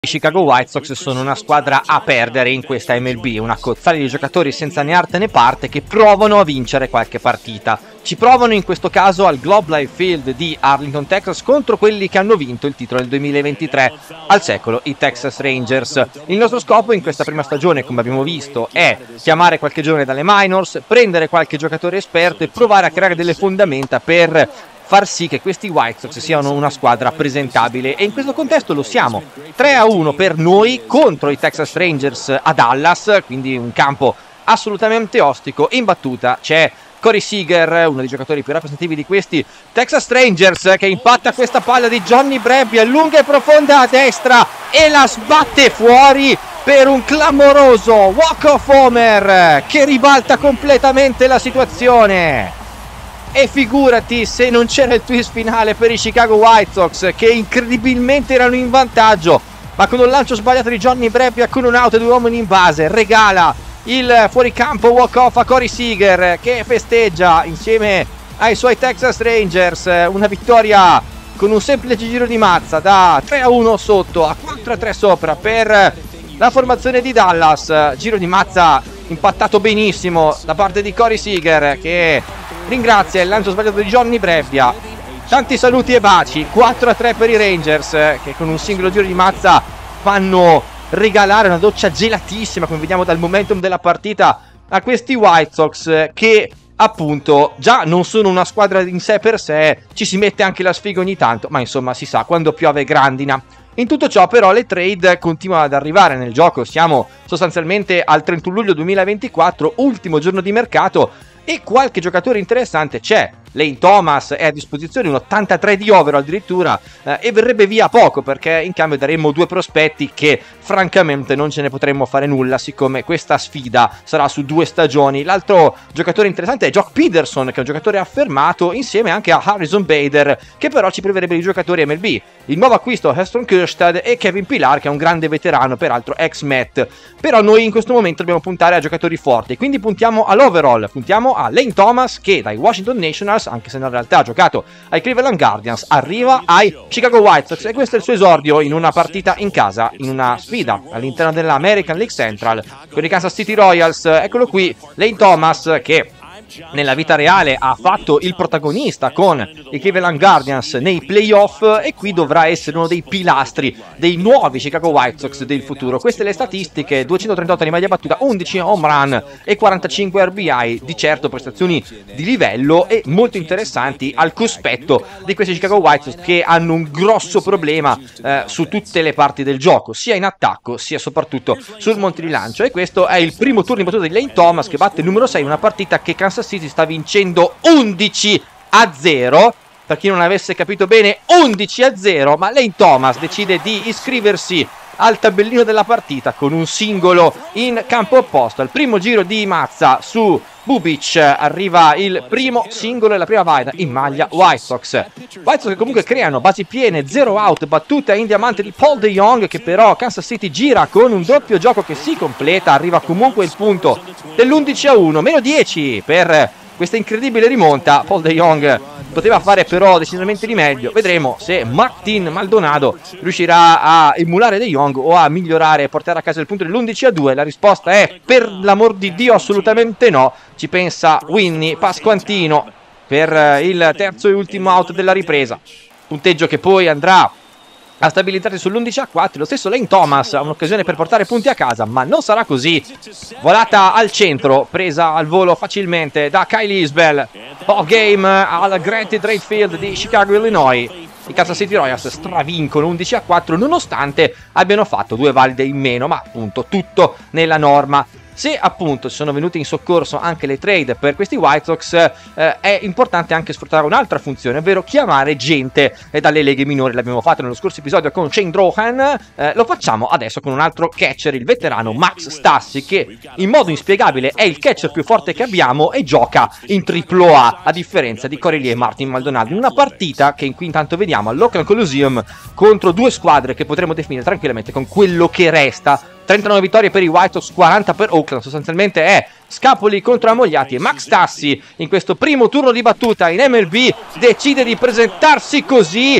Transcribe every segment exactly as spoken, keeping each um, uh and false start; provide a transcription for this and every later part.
I Chicago White Sox sono una squadra a perdere in questa M L B, una cozzaglia di giocatori senza né arte né parte che provano a vincere qualche partita. Ci provano in questo caso al Globe Life Field di Arlington, Texas, contro quelli che hanno vinto il titolo nel duemilaventitré al secolo, i Texas Rangers. Il nostro scopo in questa prima stagione, come abbiamo visto, è chiamare qualche giovane dalle minors, prendere qualche giocatore esperto e provare a creare delle fondamenta per far sì che questi White Sox siano una squadra presentabile, e in questo contesto lo siamo. tre a uno per noi contro i Texas Rangers a Dallas, quindi un campo assolutamente ostico. In battuta c'è Corey Seager, uno dei giocatori più rappresentativi di questi Texas Rangers, che impatta questa palla di Johnny Brebbia lunga e profonda a destra e la sbatte fuori per un clamoroso walk-off homer che ribalta completamente la situazione. E figurati se non c'era il twist finale per i Chicago White Sox, che incredibilmente erano in vantaggio, ma con un lancio sbagliato di Johnny Brebbia, con un out e due uomini in base, regala il fuoricampo walk-off a Corey Seager, che festeggia insieme ai suoi Texas Rangers una vittoria con un semplice giro di mazza da tre a uno sotto a quattro a tre sopra per la formazione di Dallas. Giro di mazza impattato benissimo da parte di Corey Seager, che ringrazia il lancio sbagliato di Johnny Brebbia. Tanti saluti e baci. Quattro a tre per i Rangers, che con un singolo giro di mazza fanno regalare una doccia gelatissima, come vediamo dal momentum della partita, a questi White Sox, che appunto già non sono una squadra in sé per sé, ci si mette anche la sfiga ogni tanto, ma insomma si sa, quando piove grandina. In tutto ciò però le trade continuano ad arrivare nel gioco. Siamo sostanzialmente al trentuno luglio duemilaventiquattro, ultimo giorno di mercato, e qualche giocatore interessante c'è. Lane Thomas è a disposizione, un ottantatré di overall addirittura, eh, e verrebbe via poco, perché in cambio daremmo due prospetti che francamente non ce ne potremmo fare nulla, siccome questa sfida sarà su due stagioni. L'altro giocatore interessante è Jock Peterson, che è un giocatore affermato, insieme anche a Harrison Bader, che però ci priverebbe di giocatori M L B. Il nuovo acquisto Heston Kjerstad e Kevin Pillar, che è un grande veterano, peraltro ex-Met. Però noi in questo momento dobbiamo puntare a giocatori forti, quindi puntiamo all'overall, puntiamo a Lane Thomas, che dai Washington Nationals, anche se in realtà ha giocato ai Cleveland Guardians, arriva ai Chicago White Sox, e questo è il suo esordio in una partita in casa, in una sfida all'interno della American League Central con i Kansas City Royals. Eccolo qui, Lane Thomas, che nella vita reale ha fatto il protagonista con i Cleveland Guardians nei playoff, e qui dovrà essere uno dei pilastri dei nuovi Chicago White Sox del futuro. Queste le statistiche: duecentotrentotto di media battuta, undici home run e quarantacinque R B I, di certo prestazioni di livello e molto interessanti al cospetto di questi Chicago White Sox, che hanno un grosso problema eh, su tutte le parti del gioco, sia in attacco sia soprattutto sul monte di lancio. E questo è il primo turno di battuta di Lane Thomas, che batte il numero sei in una partita che Kansas City sta vincendo undici a zero. Per chi non avesse capito bene, undici a zero, ma Lane Thomas decide di iscriversi al tabellino della partita con un singolo in campo opposto. Al primo giro di mazza su Bubic arriva il primo singolo e la prima vaida in maglia White Sox. White Sox che comunque creano basi piene, zero out, battuta in diamante di Paul DeJong, che però Kansas City gira con un doppio gioco che si completa. Arriva comunque il punto dell'undici a uno, meno dieci per questa incredibile rimonta. Paul DeJong poteva fare però decisamente di meglio. Vedremo se Martin Maldonado riuscirà a emulare De Jong o a migliorare e portare a casa il punto dell'undici a due. La risposta è, per l'amor di Dio, assolutamente no. Ci pensa Winnie Pasquantino per il terzo e ultimo out della ripresa, punteggio che poi andrà a stabilizzarsi sull'undici a quattro. Lo stesso Lane Thomas ha un'occasione per portare punti a casa, ma non sarà così. Volata al centro, presa al volo facilmente da Kyle Isbell. Ball game al Granted Rate Field di Chicago, Illinois. I Kansas City Royals stravincono undici a quattro, nonostante abbiano fatto due valide in meno, ma appunto tutto nella norma. Se appunto sono venute in soccorso anche le trade per questi White Sox, eh, è importante anche sfruttare un'altra funzione, ovvero chiamare gente eh, dalle leghe minori. L'abbiamo fatto nello scorso episodio con Shane Drohan, eh, lo facciamo adesso con un altro catcher, il veterano Max Stassi, che in modo inspiegabile è il catcher più forte che abbiamo e gioca in triplo A, a differenza di Corelli e Martin Maldonado, in una partita che in cui intanto vediamo all'Oakland Coliseum contro due squadre che potremmo definire tranquillamente con quello che resta. trentanove vittorie per i White Sox, quaranta per Oakland. Sostanzialmente è scapoli contro ammogliati, e Max Stassi in questo primo turno di battuta in M L B decide di presentarsi così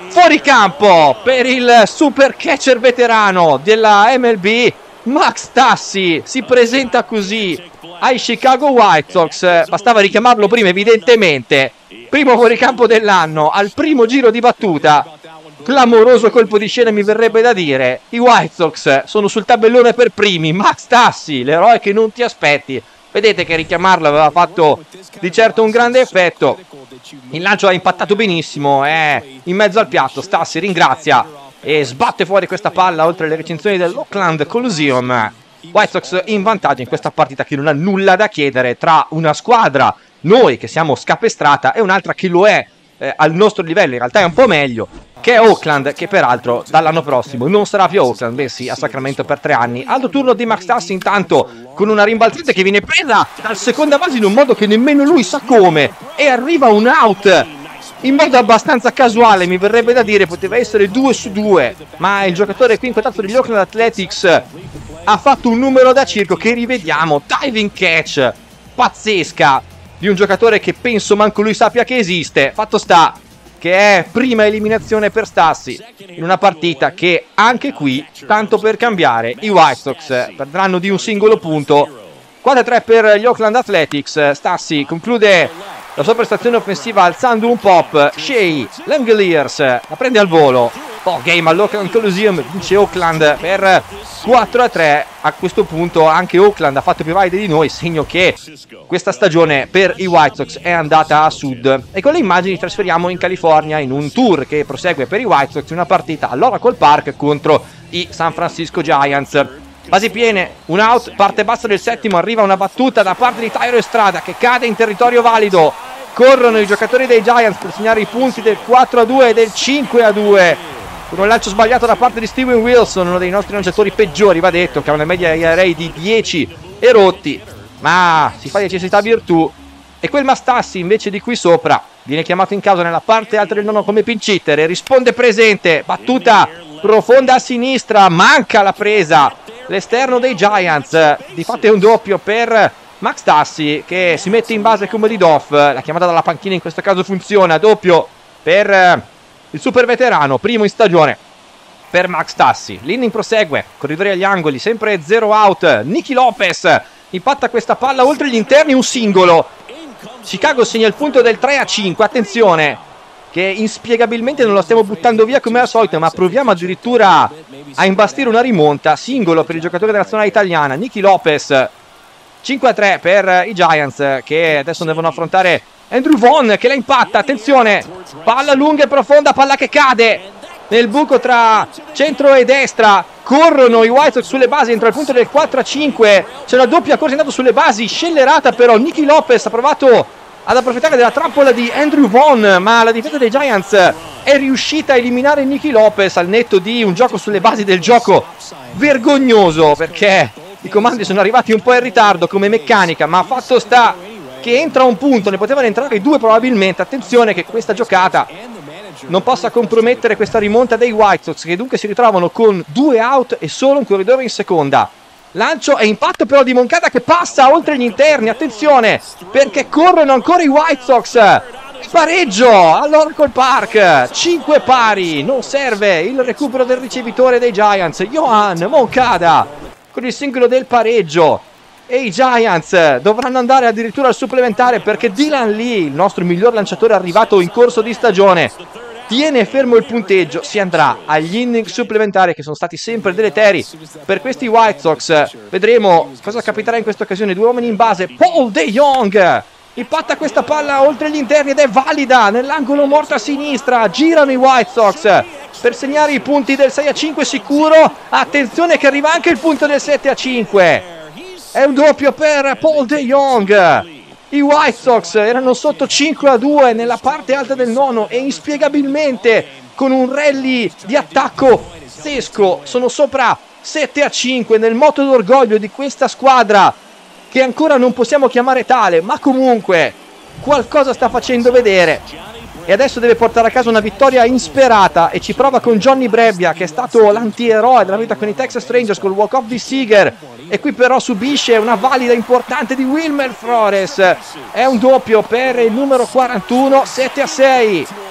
fuori campo per il super catcher veterano della M L B, Max Stassi. Si presenta così ai Chicago White Sox, bastava richiamarlo prima evidentemente. Primo fuoricampo dell'anno, al primo giro di battuta, clamoroso colpo di scena mi verrebbe da dire. I White Sox sono sul tabellone per primi, Max Stassi, l'eroe che non ti aspetti. Vedete che richiamarlo aveva fatto di certo un grande effetto. Il lancio ha impattato benissimo, è in mezzo al piatto, Stassi ringrazia e sbatte fuori questa palla oltre le recinzioni dell'Oakland Coliseum. White Sox in vantaggio in questa partita che non ha nulla da chiedere tra una squadra, noi che siamo scapestrata, e un'altra che lo è eh, al nostro livello, in realtà è un po' meglio, che è Oakland, che peraltro dall'anno prossimo non sarà più Oakland, bensì a Sacramento per tre anni. Alto turno di Max Stassi intanto con una rimbalzata che viene presa dal seconda base in un modo che nemmeno lui sa come, e arriva un out in modo abbastanza casuale, mi verrebbe da dire, poteva essere due su due, ma il giocatore qui inquadrato degli Oakland Athletics ha fatto un numero da circo che rivediamo, diving catch pazzesca di un giocatore che penso manco lui sappia che esiste. Fatto sta che è prima eliminazione per Stassi in una partita che anche qui, tanto per cambiare, i White Sox perderanno di un singolo punto. quattro a tre per gli Oakland Athletics. Stassi conclude la sua prestazione offensiva alzando un pop. Shea Langeliers la prende al volo. Oh, game all'Oakland Coliseum, vince Oakland per quattro a tre. A questo punto anche Oakland ha fatto più valide di noi, segno che questa stagione per i White Sox è andata a sud. E con le immagini ci trasferiamo in California in un tour che prosegue per i White Sox, una partita all'Oracle Park contro i San Francisco Giants. Basi piene, un out, parte bassa del settimo, arriva una battuta da parte di Thairo Estrada che cade in territorio valido. Corrono i giocatori dei Giants per segnare i punti del quattro a due e del cinque a due. Con un lancio sbagliato da parte di Steven Wilson, uno dei nostri lanciatori peggiori, va detto, che ha una media E R A di dieci e rotti, ma si fa di necessità virtù. E quel Mastassi invece di qui sopra viene chiamato in causa nella parte alta del nono come pinch hitter e risponde presente. Battuta profonda a sinistra, manca la presa, l'esterno dei Giants. Di fatto è un doppio per Max Stassi che si mette in base come lead-off. La chiamata dalla panchina in questo caso funziona, doppio per il super veterano, primo in stagione per Max Stassi. L'inning prosegue, corridori agli angoli, sempre zero out. Nicky Lopez impatta questa palla oltre gli interni, un singolo. Chicago segna il punto del tre a cinque. Attenzione che inspiegabilmente non lo stiamo buttando via come al solito, ma proviamo addirittura a imbastire una rimonta. Singolo per il giocatore della nazionale italiana, Nicky Lopez. Cinque a tre per i Giants che adesso devono affrontare Andrew Vaughn che la impatta. Attenzione, palla lunga e profonda, palla che cade nel buco tra centro e destra. Corrono i White Sox sulle basi entro il punto del quattro a cinque. C'è una doppia corsa intanto sulle basi, scellerata però. Nicky Lopez ha provato ad approfittare della trappola di Andrew Vaughn, ma la difesa dei Giants è riuscita a eliminare Nicky Lopez al netto di un gioco sulle basi del gioco vergognoso, perché i comandi sono arrivati un po' in ritardo come meccanica, ma fatto sta che entra un punto, ne potevano entrare due probabilmente. Attenzione che questa giocata non possa compromettere questa rimonta dei White Sox, che dunque si ritrovano con due out e solo un corridore in seconda. Lancio e impatto però di Moncada che passa oltre gli interni. Attenzione perché corrono ancora i White Sox. Pareggio all'Oracle Park, cinque pari, non serve il recupero del ricevitore dei Giants, Johan Moncada, con il singolo del pareggio. E i Giants dovranno andare addirittura al supplementare perché Dylan Lee, il nostro miglior lanciatore arrivato in corso di stagione, tiene fermo il punteggio. Si andrà agli inning supplementari che sono stati sempre deleteri per questi White Sox. Vedremo cosa capiterà in questa occasione. Due uomini in base, Paul DeJong impatta questa palla oltre gli interni ed è valida nell'angolo morto a sinistra. Girano i White Sox per segnare i punti del sei a cinque sicuro. Attenzione che arriva anche il punto del sette a cinque. È un doppio per Paul DeJong. I White Sox erano sotto cinque a due nella parte alta del nono e inspiegabilmente con un rally di attacco pazzesco sono sopra sette a cinque nel moto d'orgoglio di questa squadra che ancora non possiamo chiamare tale, ma comunque qualcosa sta facendo vedere. E adesso deve portare a casa una vittoria insperata e ci prova con Johnny Brebbia, che è stato l'antieroe della vita con i Texas Rangers col walk-off di Seager, e qui però subisce una valida importante di Wilmer Flores. È un doppio per il numero quarantuno, sette a sei.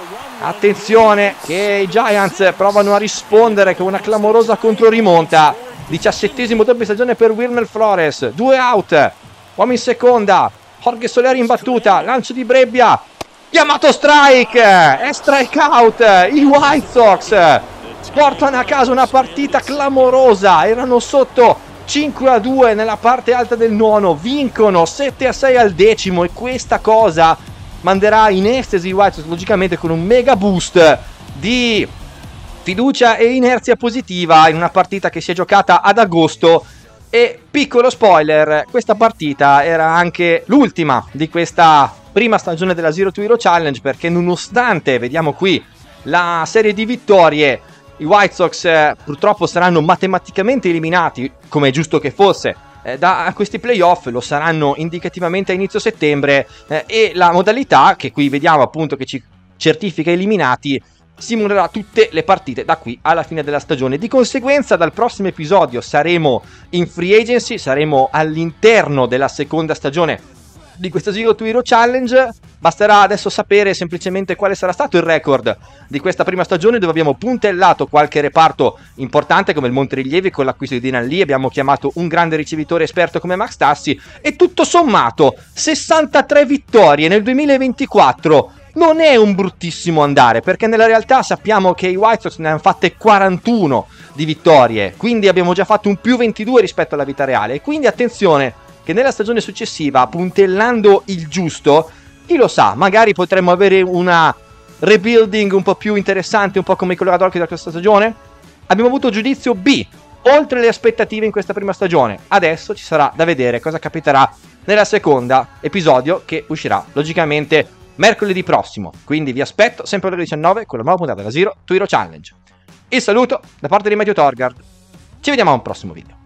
Attenzione che i Giants provano a rispondere con una clamorosa controrimonta. diciassettesimo doppia stagione per Wilmer Flores, due out, uomo in seconda, Jorge Soler in battuta, lancio di Brebbia, chiamato strike, è strike out. I White Sox portano a casa una partita clamorosa, erano sotto cinque a due nella parte alta del nono, vincono sette a sei al decimo, e questa cosa manderà in estasi i White Sox, logicamente con un mega boost di fiducia e inerzia positiva in una partita che si è giocata ad agosto. E piccolo spoiler, questa partita era anche l'ultima di questa prima stagione della Zero to Hero Challenge, perché nonostante, vediamo qui, la serie di vittorie, i White Sox eh, purtroppo saranno matematicamente eliminati, come è giusto che fosse, eh, da questi playoff, lo saranno indicativamente a inizio settembre, eh, e la modalità che qui vediamo appunto che ci certifica eliminati simulerà tutte le partite da qui alla fine della stagione. Di conseguenza dal prossimo episodio saremo in free agency, saremo all'interno della seconda stagione di questa Zero to Hero Challenge. Basterà adesso sapere semplicemente quale sarà stato il record di questa prima stagione, dove abbiamo puntellato qualche reparto importante come il Monterilievi con l'acquisto di Dylan Lee, abbiamo chiamato un grande ricevitore esperto come Max Tassi, e tutto sommato sessantatré vittorie nel duemilaventiquattro non è un bruttissimo andare, perché nella realtà sappiamo che i White Sox ne hanno fatte quarantuno di vittorie, quindi abbiamo già fatto un più ventidue rispetto alla vita reale. E quindi attenzione che nella stagione successiva, puntellando il giusto, chi lo sa, magari potremmo avere una rebuilding un po' più interessante, un po' come i Colorado Rockies da questa stagione. Abbiamo avuto giudizio B, oltre le aspettative in questa prima stagione. Adesso ci sarà da vedere cosa capiterà nella seconda episodio, che uscirà logicamente mercoledì prossimo. Quindi vi aspetto sempre alle diciannove con la nuova puntata della Zero to Hero Challenge. Il saluto da parte di Matteo Torgard, ci vediamo a un prossimo video.